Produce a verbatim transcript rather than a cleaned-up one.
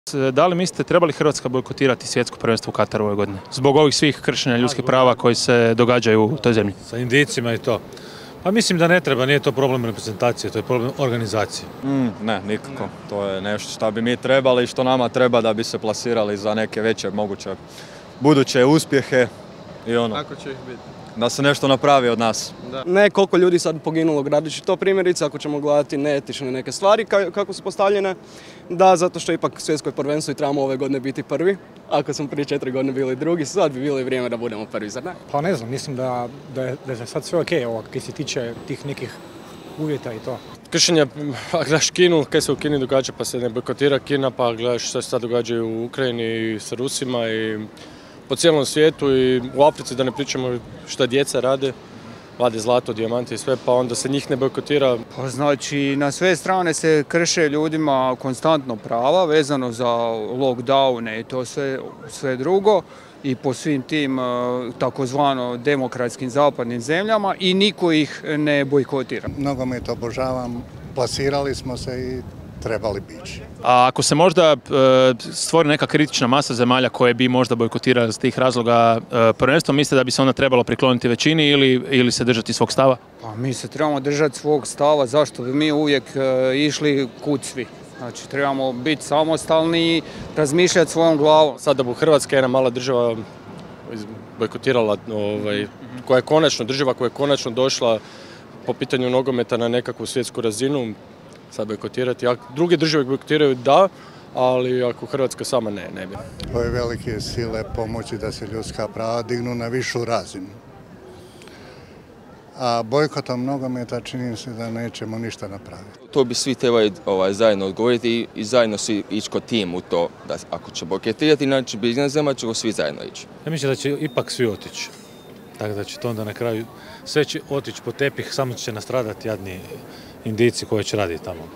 Da li mislite trebali Hrvatska bojkotirati svjetsko prvenstvo u Kataru ove godine? Zbog ovih svih kršenja ljudskih prava koji se događaju u toj zemlji? Sa Indijcima i to. Pa mislim da ne treba, nije to problem reprezentacije, to je problem organizacije. Mm, ne, nikako. To je nešto što bi mi trebali i što nama treba da bi se plasirali za neke veće moguće buduće uspjehe i ono. Kako će ih biti? Da se nešto napravi od nas. Da. Ne koliko ljudi sad poginulo gradeći to, primjerice, ako ćemo gledati neetične neke stvari kako su postavljene, da, zato što ipak svjetsko prvenstvo i trebamo ove godine biti prvi. Ako smo prije četiri godine bili drugi, sad bi bilo i vrijeme da budemo prvi, zar ne? Pa ne znam, mislim da, da, je, da je sad sve okej, ovo, kaj se tiče tih nekih uvjeta i to. Kršenja, gledaš Kinu, kaj se u Kini događa pa se ne bojkotira Kina, pa gledaš što se sad događa u Ukrajini sa Rusima i po cijelom svijetu i u Africi, da ne pričamo šta djeca rade, vade zlato, dijamante i sve, pa onda se njih ne bojkotira. Pa znači, na sve strane se krše ljudima konstantno prava vezano za lockdowne i to sve, sve drugo i po svim tim takozvano demokratskim zapadnim zemljama i niko ih ne bojkotira. Nogomet obožavam, plasirali smo se i trebali bići. A ako se možda stvori neka kritična masa zemalja koje bi možda bojkotirali iz tih razloga prvenstvo, mislite da bi se onda trebalo prikloniti većini ili, ili se držati svog stava? Pa mi se trebamo držati svog stava, zašto bi mi uvijek išli kud svi. Znači, trebamo biti samostalni i razmišljati svojom glavom. Sada da bi Hrvatska jedna mala država bojkotirala, ovaj, koja je konačno, država koja je konačno došla po pitanju nogometa na nekakvu svjetsku razinu, sad bojkotirati. Druge države bojkotiraju da, ali ako Hrvatska sama ne, ne bi. Ove velike sile pomoći da se ljudska prava dignu na višu razinu. A bojkotom nogometa čini se da nećemo ništa napraviti. To bi svi trebali ovaj, zajedno odgovoriti i, i zajedno svi ići kod tim u to, da ako će bojkotirati, znači bez nezema ćemo svi zajedno ići. Ja mislim da će ipak svi otići. Tako da će to onda na kraju sve će otići po tepih, samo će nastradati jadni Indijci koji će raditi tamo.